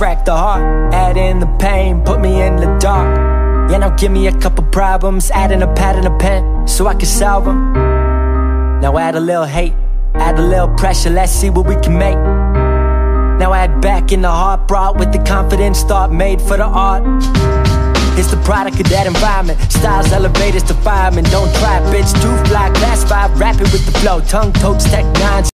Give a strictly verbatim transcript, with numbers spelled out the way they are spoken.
crack the heart. Add in the pain, put me in the dark. Yeah, now give me a couple problems, add in a pad and a pen, so I can solve them. Now add a little hate, add a little pressure, let's see what we can make. Now add back in the heart brought with the confidence thought made for the art. It's the product of that environment. Styles elevators to firemen. Don't try, bitch, too fly. Class five, rapping with the flow. Tongue totes, tech nines.